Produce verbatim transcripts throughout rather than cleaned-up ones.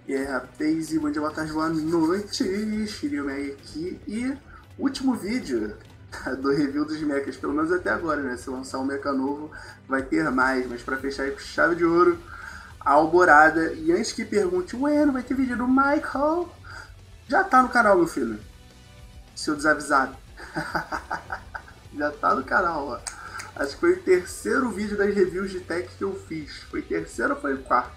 E aí, rapaz, bom dia, boa tarde, boa noite, Shiryu Meg aqui, e último vídeo do review dos mechas, pelo menos até agora, né? Se lançar um mecha novo, vai ter mais, mas pra fechar aí com chave de ouro, a Alborada. E antes que pergunte, ué, não vai ter vídeo do Michael? Já tá no canal, meu filho, seu desavisado. Já tá no canal, ó. Acho que foi o terceiro vídeo das reviews de tech que eu fiz. Foi terceiro ou foi o quarto?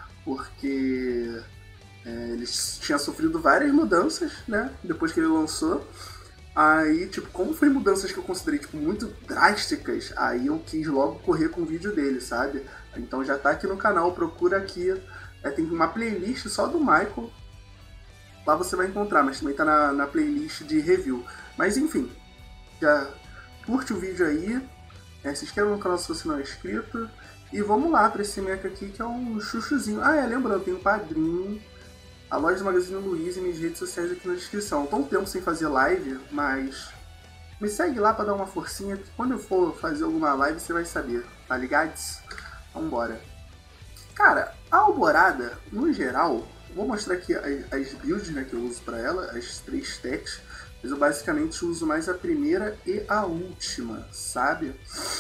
Porque é, ele tinha sofrido várias mudanças, né? Depois que ele lançou. Aí, tipo, como foi mudanças que eu considerei, tipo, muito drásticas, aí eu quis logo correr com o vídeo dele, sabe? Então já tá aqui no canal, procura aqui. É, tem uma playlist só do Michael. Lá você vai encontrar, mas também tá na, na playlist de review. Mas enfim, já curte o vídeo aí. É, se inscreva no canal se você não é inscrito. E vamos lá para esse mecha aqui que é um chuchuzinho. Ah, é, lembrando, tem um padrinho, a loja do Magazine Luiza e minhas redes sociais aqui na descrição. Tô um tempo sem fazer live, mas me segue lá para dar uma forcinha, que quando eu for fazer alguma live você vai saber, tá ligados? Vambora. Cara, a Alborada, no geral, vou mostrar aqui as, as builds, né, que eu uso para ela, as três techs, mas eu basicamente uso mais a primeira e a última, sabe?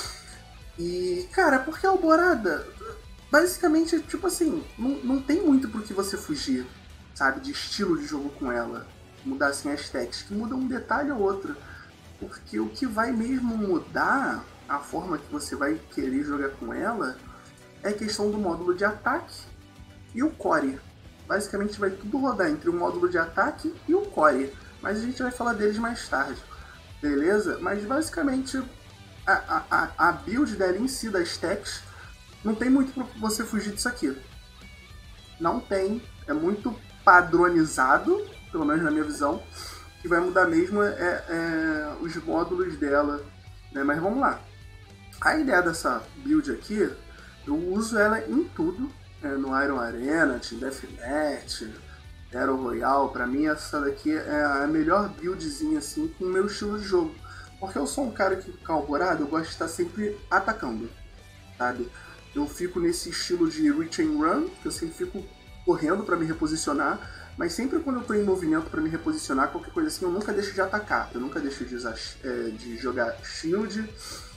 E, cara, porque a Alborada, basicamente, tipo assim, não, não tem muito por que você fugir, sabe, de estilo de jogo com ela. Mudar, assim, as techs, que muda um detalhe ou outro. Porque o que vai mesmo mudar a forma que você vai querer jogar com ela é a questão do módulo de ataque e o core. Basicamente vai tudo rodar entre o módulo de ataque e o core. Mas a gente vai falar deles mais tarde, beleza? Mas basicamente a, a, a build dela em si, das techs, não tem muito pra você fugir disso aqui. Não tem, é muito padronizado, pelo menos na minha visão. O que vai mudar mesmo é, é os módulos dela, né? Mas vamos lá. A ideia dessa build aqui, eu uso ela em tudo, é, no Iron Arena, Team Deathmatch, Battle Royale. Pra mim essa daqui é a melhor buildzinha assim com o meu estilo de jogo. Porque eu sou um cara que, com a Alborada, eu gosto de estar sempre atacando, sabe? Eu fico nesse estilo de reach and run, que eu sempre fico correndo para me reposicionar, mas sempre quando eu estou em movimento para me reposicionar, qualquer coisa assim, eu nunca deixo de atacar, eu nunca deixo de, usar, é, de jogar shield,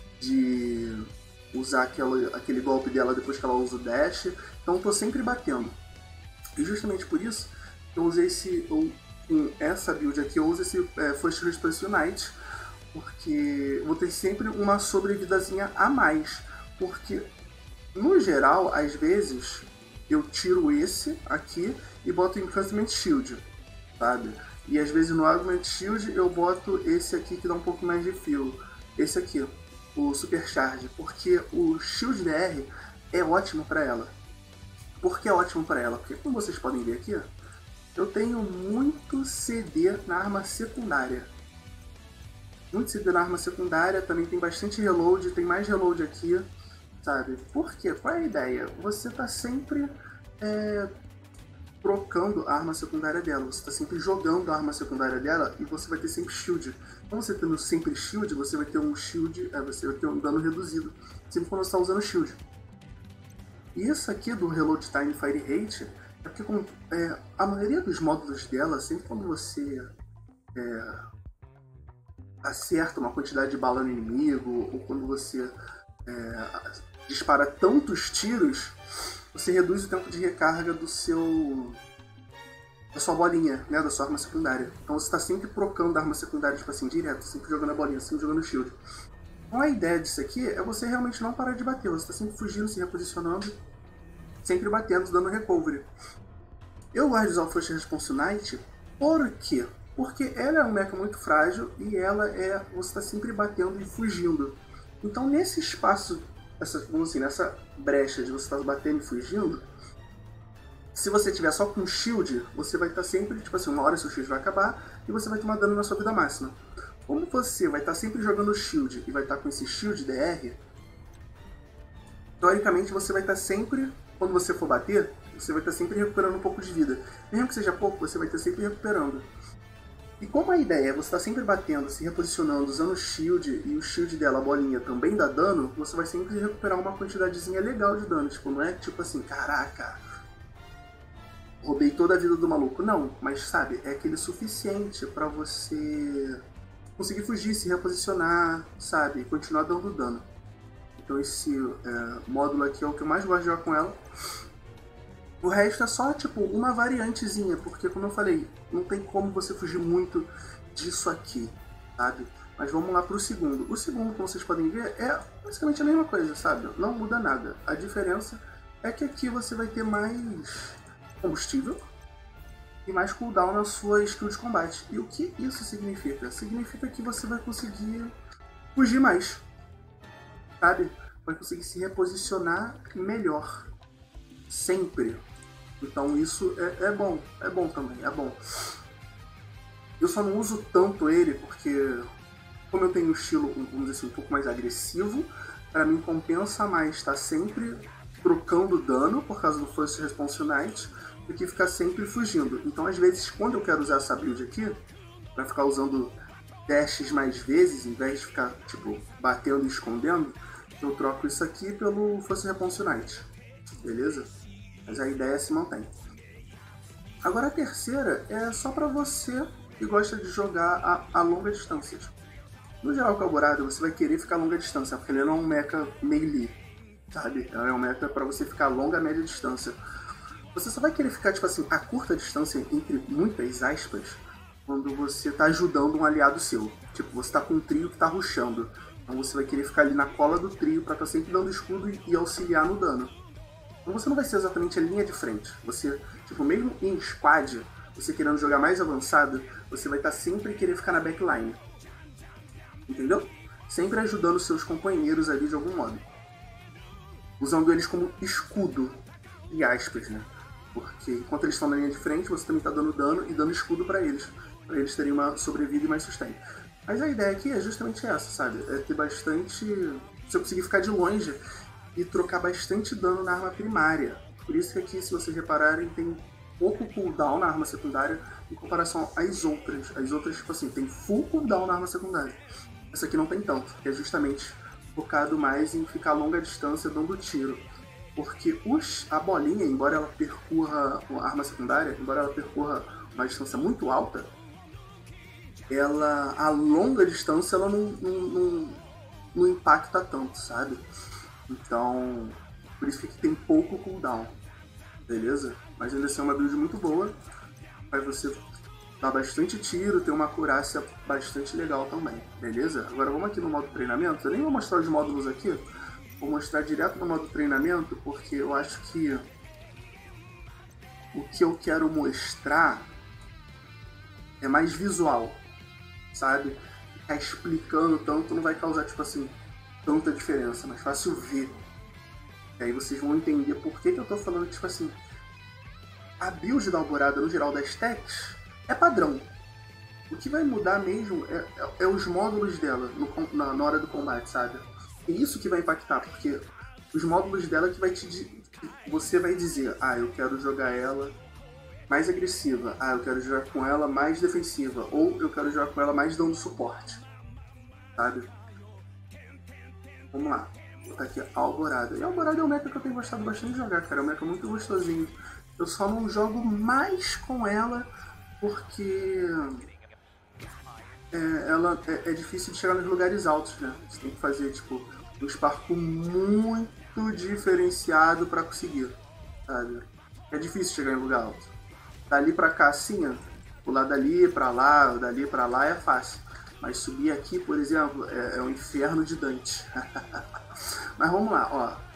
de usar aquela, aquele golpe dela depois que ela usa o dash, então eu tô sempre batendo. E justamente por isso, eu usei esse, eu, com essa build aqui, eu uso esse é, First Response Unite, porque vou ter sempre uma sobrevidazinha a mais, porque no geral, às vezes, eu tiro esse aqui e boto Enchantment Shield, sabe? E às vezes no Augment Shield eu boto esse aqui que dá um pouco mais de fio, esse aqui, o Supercharge, porque o Shield D R é ótimo para ela. Por que é ótimo para ela? Porque como vocês podem ver aqui, eu tenho muito C D na arma secundária. Muito C D na arma secundária, também tem bastante reload, tem mais reload aqui, sabe? Por quê? Qual é a ideia? Você tá sempre é, trocando a arma secundária dela, você tá sempre jogando a arma secundária dela e você vai ter sempre shield. Então você tendo sempre shield, você vai ter um shield, é, você vai ter um dano reduzido, sempre quando você tá usando shield. E isso aqui do Reload Time Fire Rate é porque com, é, a maioria dos módulos dela, sempre quando você é, acerta uma quantidade de bala no inimigo, ou quando você é, dispara tantos tiros, você reduz o tempo de recarga do seu da sua bolinha, né, da sua arma secundária. Então você está sempre trocando a arma secundária, tipo assim, direto, sempre jogando a bolinha, sempre jogando o shield. Então a ideia disso aqui é você realmente não parar de bater, você está sempre fugindo, se reposicionando, sempre batendo, dando recovery. Eu gosto de usar o First Response Unite, por quê? Porque ela é um mecha muito frágil e ela é, você está sempre batendo e fugindo. Então nesse espaço, essa, vamos assim, nessa brecha de você estar batendo e fugindo, se você tiver só com shield, você vai estar sempre, tipo assim, uma hora seu shield vai acabar e você vai tomar dano na sua vida máxima. Como você vai estar sempre jogando shield e vai estar com esse shield D R, teoricamente você vai estar sempre, quando você for bater, você vai estar sempre recuperando um pouco de vida. Mesmo que seja pouco, você vai estar sempre recuperando. E como a ideia é você estar sempre batendo, se reposicionando, usando o shield, e o shield dela, a bolinha, também dá dano, você vai sempre recuperar uma quantidadezinha legal de dano. Tipo, não é tipo assim, caraca, roubei toda a vida do maluco. Não, mas sabe, é aquele suficiente pra você conseguir fugir, se reposicionar, sabe, e continuar dando dano. Então esse é, módulo aqui é o que eu mais gosto de jogar com ela. O resto é só, tipo, uma variantezinha, porque, como eu falei, não tem como você fugir muito disso aqui, sabe? Mas vamos lá pro segundo. O segundo, como vocês podem ver, é basicamente a mesma coisa, sabe? Não muda nada. A diferença é que aqui você vai ter mais combustível e mais cooldown na sua skill de combate. E o que isso significa? Significa que você vai conseguir fugir mais, sabe? Vai conseguir se reposicionar melhor. Sempre. Então isso é, é bom. É bom também, é bom. Eu só não uso tanto ele porque, como eu tenho um estilo, vamos dizer assim, um pouco mais agressivo, para mim compensa mais estar sempre trocando dano por causa do First Response Unite do que ficar sempre fugindo. Então às vezes quando eu quero usar essa build aqui, para ficar usando dashes mais vezes, em vez de ficar tipo batendo e escondendo, eu troco isso aqui pelo First Response Unite. Beleza? Mas a ideia se mantém. Agora a terceira é só para você que gosta de jogar a, a longa distância. No geral, com o Alborada, você vai querer ficar a longa distância, porque ele não é um mecha melee, sabe? É um mecha para você ficar a longa, a média distância. Você só vai querer ficar, tipo assim, a curta distância, entre muitas aspas, quando você tá ajudando um aliado seu. Tipo, você tá com um trio que tá rushando. Então você vai querer ficar ali na cola do trio para estar tá sempre dando escudo e, e auxiliar no dano. Então você não vai ser exatamente a linha de frente. Você, tipo, mesmo em squad, você querendo jogar mais avançado, você vai estar tá sempre querer ficar na backline. Entendeu? Sempre ajudando seus companheiros ali de algum modo. Usando eles como escudo, e aspas, né? Porque enquanto eles estão na linha de frente, você também está dando dano e dando escudo para eles. Para eles terem uma sobrevida e mais sustain. Mas a ideia aqui é justamente essa, sabe? É ter bastante... Você conseguir ficar de longe e trocar bastante dano na arma primária. Por isso que aqui, se vocês repararem, tem pouco cooldown na arma secundária em comparação às outras. As outras, tipo assim, tem full cooldown na arma secundária. Essa aqui não tem tanto, que é justamente focado mais em ficar a longa distância dando tiro. Porque os, a bolinha, embora ela percorra a arma secundária, embora ela percorra uma distância muito alta, ela, a longa distância ela não, não, não, não impacta tanto, sabe? Então, por isso que aqui tem pouco cooldown, beleza? Mas ainda assim é uma build muito boa, para você dar bastante tiro, ter uma acurácia bastante legal também, beleza? Agora vamos aqui no modo treinamento, eu nem vou mostrar os módulos aqui, vou mostrar direto no modo treinamento, porque eu acho que o que eu quero mostrar é mais visual, sabe? Ficar explicando tanto não vai causar, tipo assim, tanta diferença, mas fácil ver. E aí vocês vão entender por que, que eu tô falando, tipo assim, a build da Alborada, no geral, das techs, é padrão. O que vai mudar mesmo é, é, é os módulos dela no, na, na hora do combate, sabe? É isso que vai impactar, porque os módulos dela que vai te... Você vai dizer, ah, eu quero jogar ela mais agressiva, ah, eu quero jogar com ela mais defensiva, ou eu quero jogar com ela mais dando suporte, sabe? Vamos lá, vou botar aqui a Alborada. E a Alborada é um mecha que eu tenho gostado bastante de jogar, cara, é um mecha muito gostosinho. Eu só não jogo mais com ela porque é, ela é, é difícil de chegar nos lugares altos, né? Você tem que fazer, tipo, um sparco muito diferenciado pra conseguir, sabe? É difícil chegar em lugar alto. Dali pra cá, assim, ó, pular dali pra lá, dali pra lá é fácil. Mas subir aqui, por exemplo, é, é um inferno de Dante. Mas vamos lá, ó.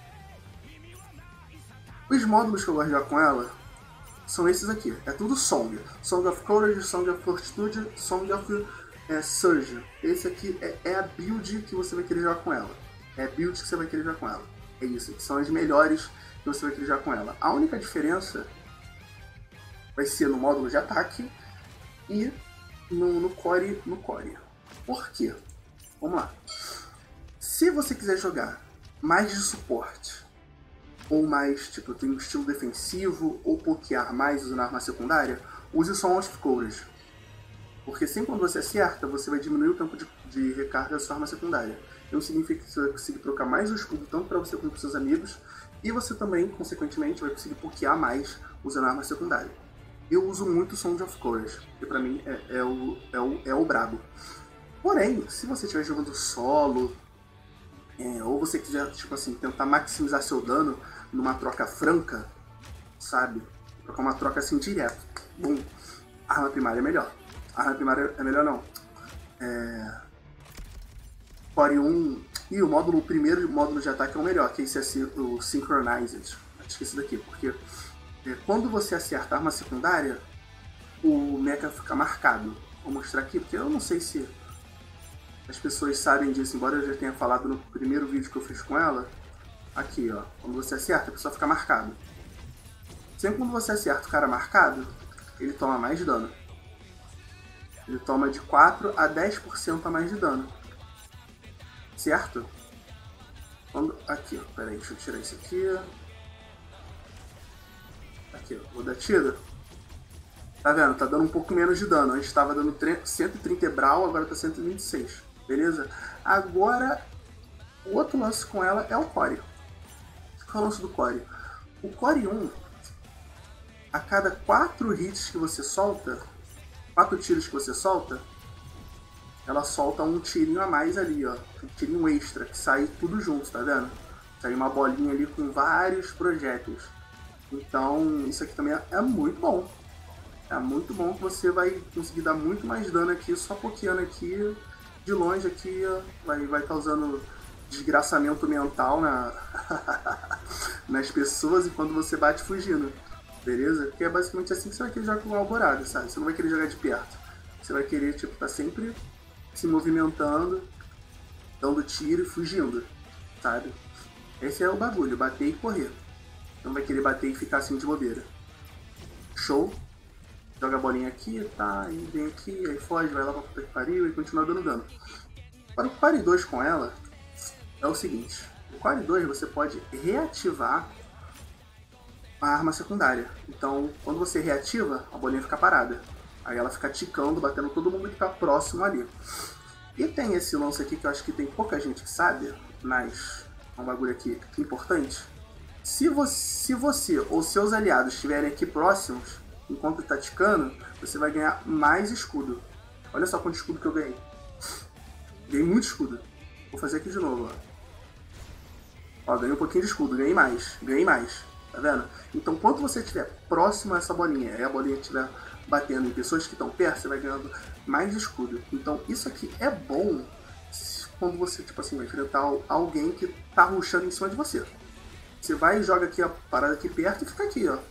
Os módulos que eu gosto de jogar com ela são esses aqui. É tudo Song. Song of Courage, Song of Fortitude, Song of é, Surge. Esse aqui é, é a build que você vai querer jogar com ela. É a build que você vai querer jogar com ela. É isso. São as melhores que você vai querer jogar com ela. A única diferença vai ser no módulo de ataque e no, no core, no core. Por quê? Vamos lá. Se você quiser jogar mais de suporte, ou mais, tipo, tem um estilo defensivo, ou pokear mais usando arma secundária, use o Song of Courage. Porque sempre quando você acerta, você vai diminuir o tempo de, de recarga da sua arma secundária. Então significa que você vai conseguir trocar mais o escudo, tanto para você quanto para seus amigos, e você também, consequentemente, vai conseguir pokear mais usando arma secundária. Eu uso muito Sound of Courage, que pra mim é, é, o, é, o, é o brabo. Porém, se você estiver jogando solo, é, ou você quiser, tipo assim, tentar maximizar seu dano numa troca franca, sabe? Trocar uma troca assim direto. Bom, a arma primária é melhor. A arma primária é melhor não. É... Core um... E o módulo, o primeiro módulo de ataque é o melhor, que é esse é o Synchronized. Esqueci daqui, porque é, quando você acerta a arma secundária, o mecha fica marcado. Vou mostrar aqui, porque eu não sei se as pessoas sabem disso, embora eu já tenha falado no primeiro vídeo que eu fiz com ela. Aqui, ó. Quando você acerta, a pessoa fica marcado. Sempre quando você acerta o cara marcado, ele toma mais dano. Ele toma de quatro a dez por cento a mais de dano. Certo? Quando... Aqui, ó. Pera aí, deixa eu tirar isso aqui. Aqui, ó. Vou dar tiro. Tá vendo? Tá dando um pouco menos de dano. Antes estava dando cento e trinta Brawl, agora tá cento e vinte e seis. Beleza? Agora, o outro lance com ela é o Core. Qual é o lance do Core? O Core um, a cada quatro hits que você solta, quatro tiros que você solta, ela solta um tirinho a mais ali, ó. Um tirinho extra, que sai tudo junto, tá vendo? Sai uma bolinha ali com vários projéteis. Então, isso aqui também é muito bom. É muito bom que você vai conseguir dar muito mais dano aqui, só pokeando aqui, de longe aqui, ó. Vai vai causando desgraçamento mental na... nas pessoas enquanto você bate fugindo. Beleza? Porque é basicamente assim que você vai querer jogar com o Alvorada, sabe? Você não vai querer jogar de perto. Você vai querer, tipo, tá sempre se movimentando, dando tiro e fugindo, sabe? Esse é o bagulho, bater e correr. Não vai querer bater e ficar assim de bobeira. Show? Joga a bolinha aqui, tá, aí vem aqui, aí foge, vai lá pra puta que pariu e continua dando dano. Para o Core dois com ela, é o seguinte. O Core dois você pode reativar a arma secundária. Então, quando você reativa, a bolinha fica parada. Aí ela fica ticando, batendo todo mundo que tá próximo ali. E tem esse lance aqui que eu acho que tem pouca gente que sabe, mas é um bagulho aqui importante. Se você, se você ou seus aliados estiverem aqui próximos, enquanto tá ticando, você vai ganhar mais escudo. Olha só quanto escudo que eu ganhei. Ganhei muito escudo. Vou fazer aqui de novo, ó. Ó, ganhei um pouquinho de escudo, ganhei mais, ganhei mais. Tá vendo? Então, quando você estiver próximo a essa bolinha, e a bolinha estiver batendo em pessoas que estão perto, você vai ganhando mais escudo. Então, isso aqui é bom quando você, tipo assim, vai enfrentar alguém que tá rushando em cima de você. Você vai e joga aqui a parada aqui perto e fica aqui, ó.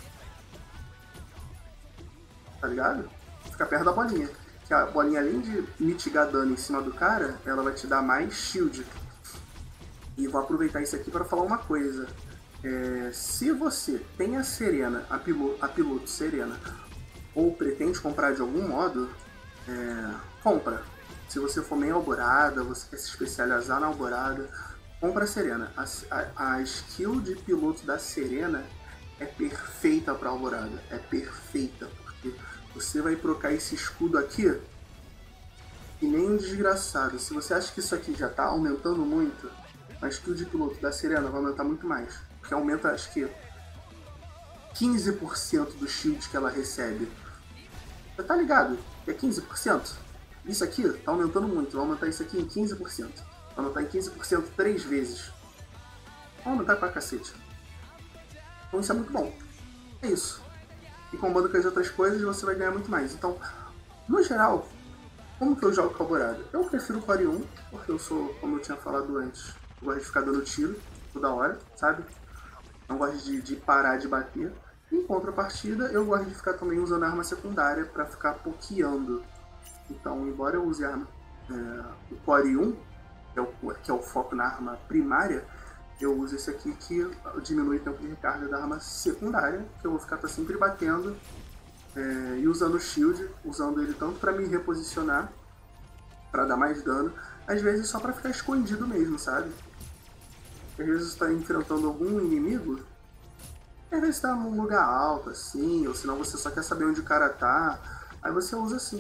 Tá ligado? Fica perto da bolinha. Que a bolinha, além de mitigar dano em cima do cara, ela vai te dar mais shield. E vou aproveitar isso aqui para falar uma coisa. É, se você tem a Serena, a piloto, a piloto Serena, ou pretende comprar de algum modo, é, compra. Se você for meio Alvorada, você quer se especializar na Alvorada, compra a Serena. A, a, a skill de piloto da Serena é perfeita para Alvorada. É perfeita, porque você vai trocar esse escudo aqui e nem um desgraçado. Se você acha que isso aqui já está aumentando muito, a skill de piloto da Serena vai aumentar muito mais. Porque aumenta, acho que, quinze por cento do shield que ela recebe. Você tá ligado? É quinze por cento? Isso aqui tá aumentando muito. Vai aumentar isso aqui em quinze por cento. Vai aumentar em quinze por cento três vezes. Vai aumentar pra cacete. Então isso é muito bom. É isso. E combando com as outras coisas, você vai ganhar muito mais. Então, no geral, como que eu jogo com a Alvorada? Eu prefiro o Core um, porque eu sou, como eu tinha falado antes, eu gosto de ficar dando tiro toda hora, sabe? Não gosto de, de parar de bater. Em contrapartida, eu gosto de ficar também usando a arma secundária para ficar pokeando. Então, embora eu use a arma, é, o Core um, que é o, que é o foco na arma primária, eu uso esse aqui que diminui o tempo de recarga da arma secundária, que eu vou ficar tá sempre batendo é, e usando o shield, usando ele tanto para me reposicionar, para dar mais dano, às vezes só para ficar escondido mesmo, sabe? Às vezes você está enfrentando algum inimigo, às vezes está num lugar alto, assim, ou senão você só quer saber onde o cara tá, aí você usa assim.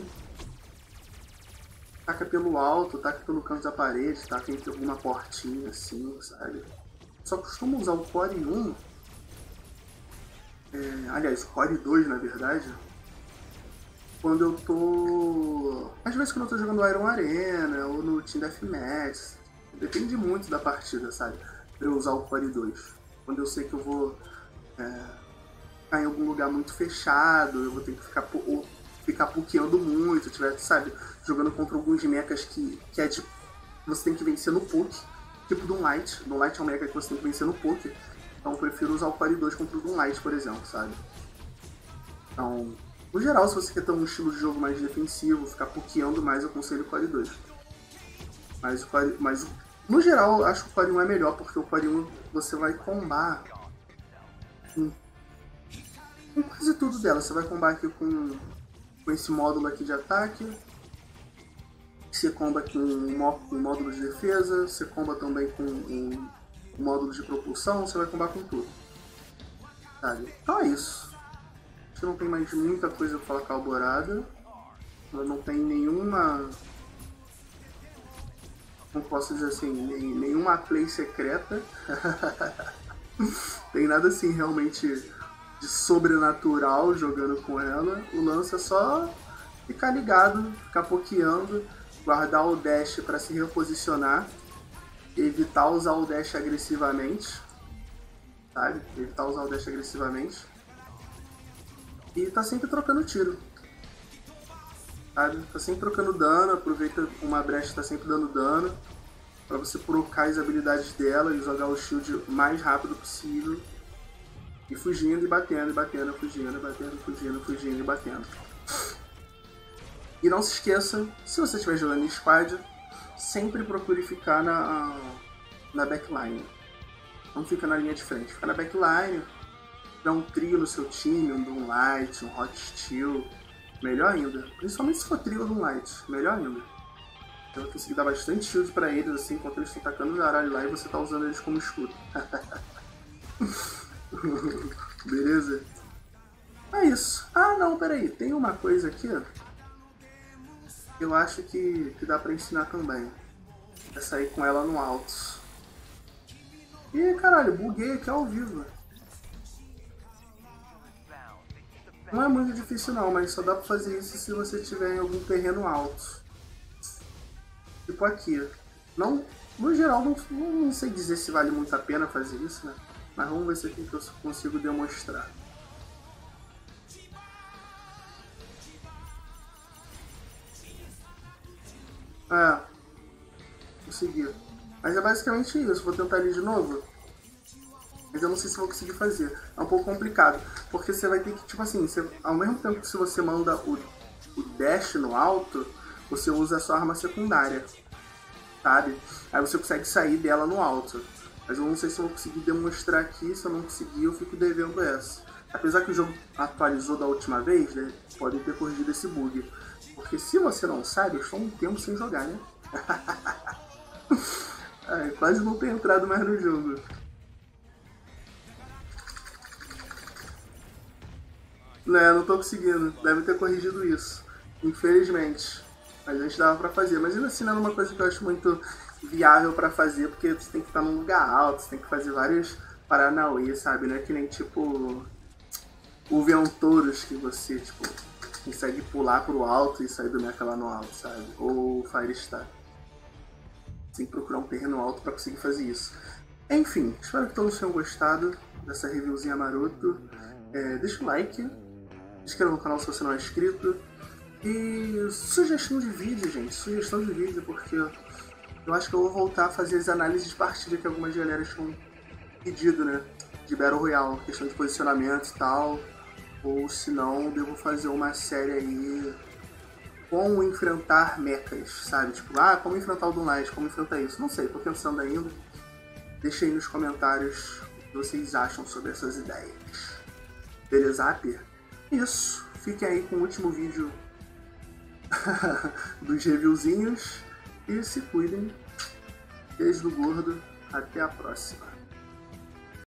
Taca pelo alto, taca pelo canto da parede, taca entre alguma portinha, assim, sabe? Só costumo usar o Core um É, aliás, Core dois, na verdade, quando eu tô... Às vezes quando eu tô jogando Iron Arena ou no Team Deathmatch, depende muito da partida, sabe? Pra eu usar o Core dois. Quando eu sei que eu vou é, ficar em algum lugar muito fechado, eu vou ter que ficar, ou ficar pokeando muito, tiver, sabe? Jogando contra alguns mechas que, que é de... Você tem que vencer no poke, tipo Doomlight. Doomlight é um mecha que você tem que vencer no poke. Então eu prefiro usar o Core dois contra o Doomlight, por exemplo, sabe? Então, no geral, se você quer ter um estilo de jogo mais defensivo, ficar pokeando mais, eu aconselho o Core dois. Mas, o Core, mas no geral, eu acho que o Core um é melhor, porque o Core um você vai combar com, com quase tudo dela. Você vai combar aqui com, com esse módulo aqui de ataque, você comba com um módulo de defesa, você comba também com um, um módulo de propulsão, você vai combar com tudo. Sabe? Então é isso. Acho que não tem mais muita coisa pra falar com a Alborada. Ela não tem nenhuma... Não posso dizer assim, nenhuma play secreta. Tem nada assim realmente de sobrenatural jogando com ela. O lance é só ficar ligado, ficar pokeando, guardar o dash para se reposicionar, evitar usar o dash agressivamente, sabe? Evitar usar o dash agressivamente. E tá sempre trocando tiro, sabe? Tá sempre trocando dano, aproveita uma brecha, tá sempre dando dano, pra você procar as habilidades dela e jogar o shield o mais rápido possível. E fugindo e batendo, e batendo, fugindo, batendo, fugindo, fugindo e batendo. E não se esqueça, se você estiver jogando em squad, sempre procure ficar na, na backline. Não fica na linha de frente, fica na backline. Dá um trio no seu time, um Doomlight, um Hot Steel, melhor ainda. Principalmente se for trio ou Doomlight, melhor ainda. Você vai conseguir dar bastante shield pra eles, assim, enquanto eles estão tacando o zaralho lá e você tá usando eles como escudo. Beleza? É isso. Ah, não, peraí. Tem uma coisa aqui que eu acho que, que dá pra ensinar também. É sair com ela no alto. Ih, caralho, buguei aqui ao vivo. Não é muito difícil não, mas só dá pra fazer isso se você estiver em algum terreno alto. Tipo aqui. Não, no geral, não, não sei dizer se vale muito a pena fazer isso, né? Mas vamos ver se aqui que eu consigo demonstrar. É, consegui. Mas é basicamente isso. Vou tentar ali de novo. Mas eu não sei se vou conseguir fazer. É um pouco complicado. Porque você vai ter que, tipo assim, você, ao mesmo tempo que se você manda o, o dash no alto, você usa a sua arma secundária. Sabe? Aí você consegue sair dela no alto. Mas eu não sei se eu vou conseguir demonstrar aqui. Se eu não conseguir, eu fico devendo essa. Apesar que o jogo atualizou da última vez, né? Podem ter corrigido esse bug. Porque se você não sabe, eu estou um tempo sem jogar, né? Ai, quase não tenho entrado mais no jogo. Né, não tô conseguindo. Deve ter corrigido isso. Infelizmente. Mas antes dava pra fazer. Mas ainda assim não é uma coisa que eu acho muito viável pra fazer, porque você tem que estar num lugar alto, você tem que fazer vários paranauê, sabe? Não é que nem tipo o Ventoros que você, tipo, consegue pular pro alto e sair do mecha lá no alto, sabe? Ou Firestar. Você tem que procurar um terreno alto pra conseguir fazer isso. Enfim, espero que todos tenham gostado dessa reviewzinha maroto. É, deixa o like, se inscreva no canal se você não é inscrito. E sugestão de vídeo, gente, sugestão de vídeo, porque eu acho que eu vou voltar a fazer as análises de partida que algumas galeras tinham pedido, né? De Battle Royale, questão de posicionamento e tal. Ou se não, devo fazer uma série aí como enfrentar mechas, sabe? Tipo, ah, como enfrentar o Doomlight, como enfrentar isso. Não sei, tô pensando ainda. Deixa aí nos comentários o que vocês acham sobre essas ideias. Beleza? Isso. Fiquem aí com o último vídeo dos reviewzinhos. E se cuidem. Beijo do gordo. Até a próxima.